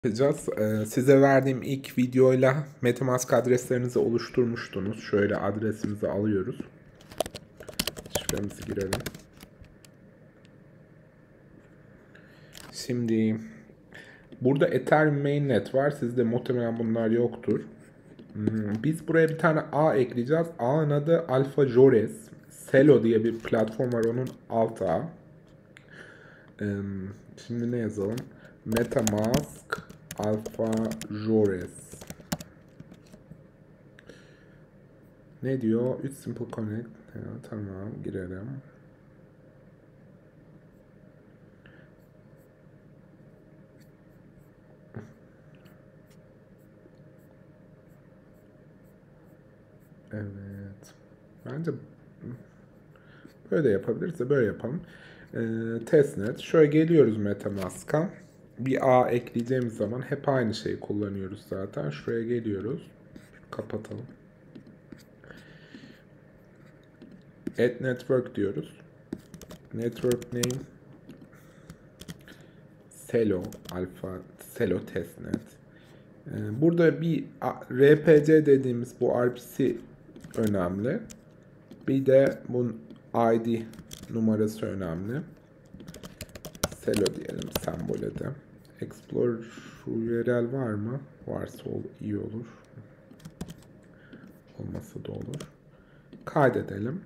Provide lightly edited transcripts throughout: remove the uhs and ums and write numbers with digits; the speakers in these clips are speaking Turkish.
Yapacağız. Size verdiğim ilk videoyla MetaMask adreslerinizi oluşturmuştunuz. Şöyle adresimizi alıyoruz. Şifremizi girelim. Şimdi burada Ethereum Mainnet var. Sizde muhtemelen bunlar yoktur. Biz buraya bir tane ağ ekleyeceğiz. Ağın adı Alpha Jores. Celo diye bir platform var, onun alt ağı. Şimdi ne yazalım? MetaMask Alpha Jores. Ne diyor? 3 Simple Connect. Ya, tamam, girelim. Evet. Bence böyle yapabiliriz de böyle yapalım. Testnet. Şöyle geliyoruz MetaMask'a. Bir ağ ekleyeceğimiz zaman hep aynı şeyi kullanıyoruz zaten. Şuraya geliyoruz. Kapatalım. Add Network diyoruz. Network name Celo Alpha Celo Testnet. Burada bir RPC dediğimiz bu RPC önemli. Bir de bunun ID numarası önemli. Celo diyelim sembole de. Explore URL var mı? Varsa iyi olur. Olmasa da olur. Kaydedelim.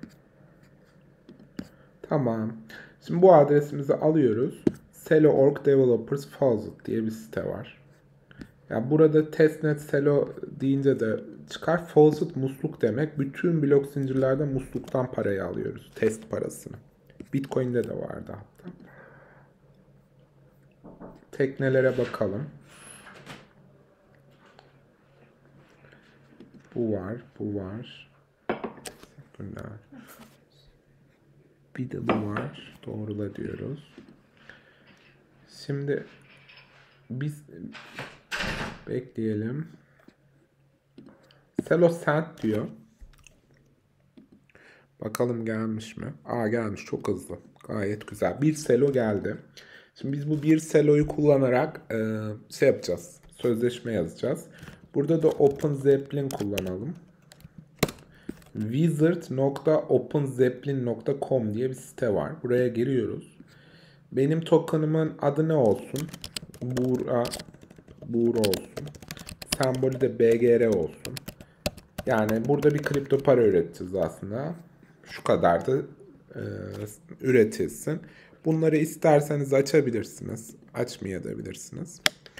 Tamam. Şimdi bu adresimizi alıyoruz. Celo.org Developers Faucet diye bir site var. Yani burada testnet Celo deyince de çıkar. Faucet musluk demek. Bütün blok zincirlerde musluktan parayı alıyoruz. Test parasını. Bitcoin'de de vardı hatta. Teknelere bakalım. Bu var, bu var. Bunlar. Bir de bu var. Doğrula diyoruz. Şimdi biz bekleyelim. Celo Send diyor. Bakalım gelmiş mi? Gelmiş, çok hızlı. Gayet güzel. Bir Celo geldi. Şimdi biz bu bir Celo'yu kullanarak şey yapacağız. Sözleşme yazacağız. Burada da OpenZeppelin kullanalım. wizard.openzeppelin.com diye bir site var. Buraya giriyoruz. Benim token'ımın adı ne olsun? Buğra olsun. Sembolü de BGR olsun. Yani burada bir kripto para üreteceğiz aslında. Şu kadar da üretilsin. Bunları isterseniz açabilirsiniz. Açmayabilirsiniz.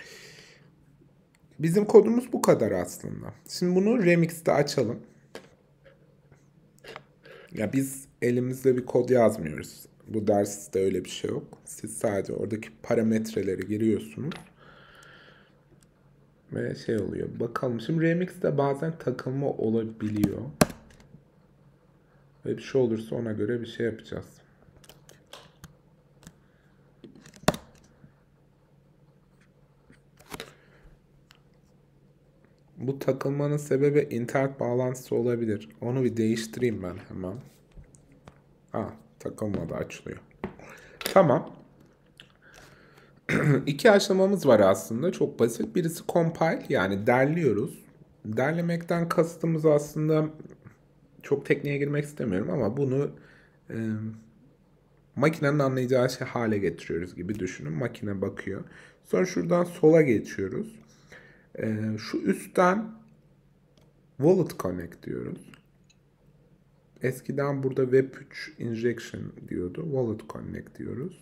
Bizim kodumuz bu kadar aslında. Şimdi bunu Remix'te açalım. Ya biz elimizde bir kod yazmıyoruz. Bu derste öyle bir şey yok. Siz sadece oradaki parametreleri giriyorsunuz. Ve şey oluyor. Bakalım. Şimdi Remix'te bazen takılma olabiliyor. Ve bir şey olursa ona göre bir şey yapacağız. Bu takılmanın sebebi internet bağlantısı olabilir. Onu bir değiştireyim ben hemen. Takılmadı, açılıyor. Tamam. İki aşamamız var aslında. Çok basit. Birisi compile, yani derliyoruz. Derlemekten kastımız aslında, çok tekniğe girmek istemiyorum ama bunu makinenin anlayacağı şey hale getiriyoruz gibi düşünün. Makine bakıyor. Sonra şuradan sola geçiyoruz. Şu üstten Wallet Connect diyoruz. Eskiden burada Web3 Injection diyordu. Wallet Connect diyoruz.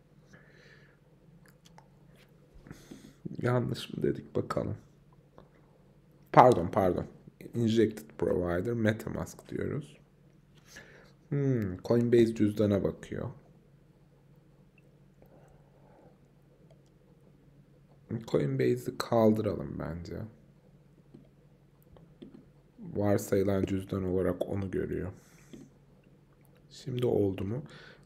Yanlış mı dedik bakalım. Pardon. Injected Provider MetaMask diyoruz. Coinbase cüzdana bakıyor. Coinbase'i kaldıralım bence. Varsayılan cüzdan olarak onu görüyor. Şimdi oldu mu?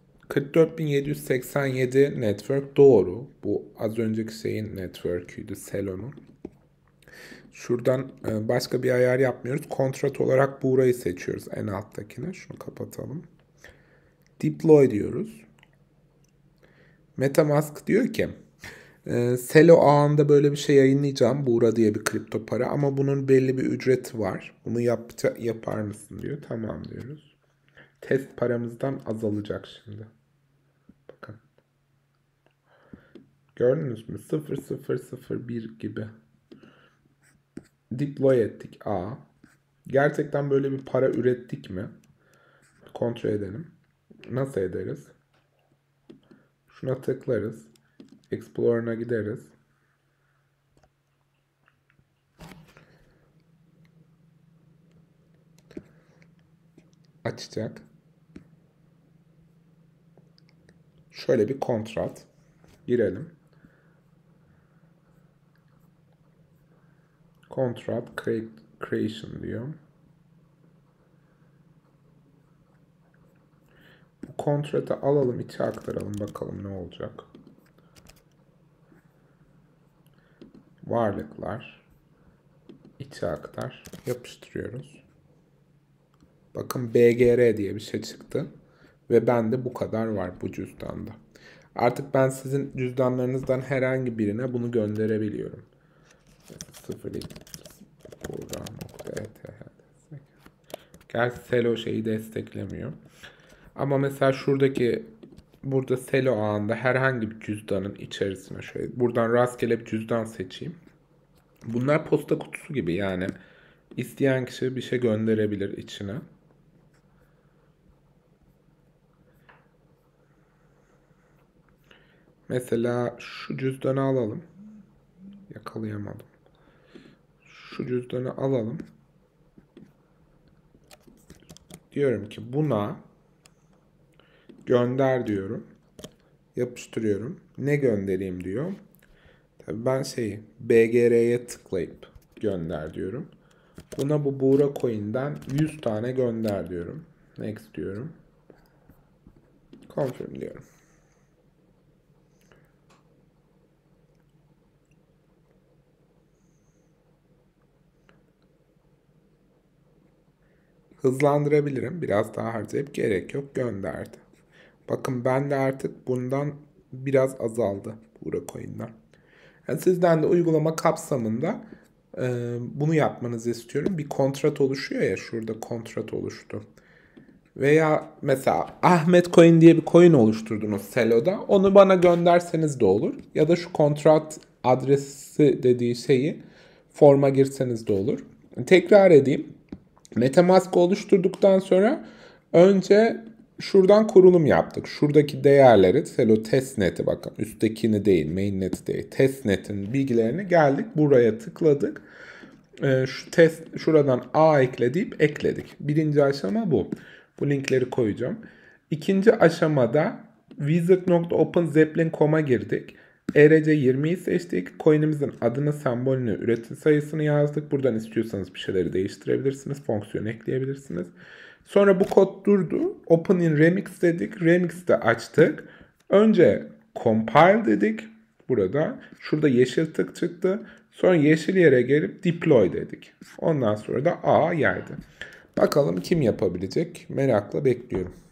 44.787 network doğru. Bu az önceki şeyin network'üydü, Celo'nun. Şuradan başka bir ayar yapmıyoruz. Kontrat olarak burayı seçiyoruz, en alttakini. Şunu kapatalım. Deploy diyoruz. MetaMask diyor ki Selo ağında böyle bir şey yayınlayacağım. Buğra diye bir kripto para ama bunun belli bir ücreti var. Bunu yapar mısın diyor. Tamam diyoruz. Test paramızdan azalacak şimdi. Bakın. Gördünüz mü? 0,001 gibi. Deploy ettik A. Gerçekten böyle bir para ürettik mi? Kontrol edelim. Nasıl ederiz? Şuna tıklarız. Explorer'ına gideriz. Açacak. Şöyle bir kontrat. Girelim. Kontrat creation diyor. Bu kontratı alalım, içe aktaralım, bakalım ne olacak. Varlıklar, içe aktar, yapıştırıyoruz. Bakın BGR diye bir şey çıktı. Ve bende bu kadar var bu cüzdanda. Artık ben sizin cüzdanlarınızdan herhangi birine bunu gönderebiliyorum. 02 Gerçi Selo şeyi desteklemiyor. Ama mesela burada Selo ağında herhangi bir cüzdanın içerisine şöyle buradan rastgele bir cüzdan seçeyim. Bunlar posta kutusu gibi, yani isteyen kişi bir şey gönderebilir içine. Mesela şu cüzdanı alalım. Yakalayamadım. Şu cüzdanı alalım. Diyorum ki buna gönder diyorum. Yapıştırıyorum. Ne göndereyim diyor. Tabii ben BGR'ye tıklayıp gönder diyorum. Buna bu Buğra Coin'den 100 tane gönder diyorum. Next diyorum. Confirm diyorum. Hızlandırabilirim. Biraz daha harcayıp gerek yok, gönderdi. Bakın ben de artık bundan biraz azaldı Buğra Coin'den. Yani sizden de uygulama kapsamında bunu yapmanızı istiyorum. Bir kontrat oluşuyor ya, şurada kontrat oluştu. Veya mesela Ahmet Coin diye bir coin oluşturdunuz Selo'da. Onu bana gönderseniz de olur. Ya da şu kontrat adresi dediği şeyi forma girseniz de olur. Tekrar edeyim. MetaMask oluşturduktan sonra önce şuradan kurulum yaptık. Şuradaki değerleri, Selo testnet'i, bakın üsttekini değil, mainnet'i değil, testnet'in bilgilerini geldik. Buraya tıkladık. Şuradan A ekle deyip ekledik. Birinci aşama bu. Bu linkleri koyacağım. İkinci aşamada wizard.openzeppelin.com'a girdik. ERC20'yi seçtik. Coin'imizin adını, sembolünü, üretim sayısını yazdık. Buradan istiyorsanız bir şeyleri değiştirebilirsiniz. Fonksiyon ekleyebilirsiniz. Sonra bu kod durdu. Open in Remix dedik. Remix'te açtık. Önce compile dedik. Şurada yeşil tık çıktı. Sonra yeşil yere gelip deploy dedik. Ondan sonra da A yaydı. Bakalım kim yapabilecek? Merakla bekliyorum.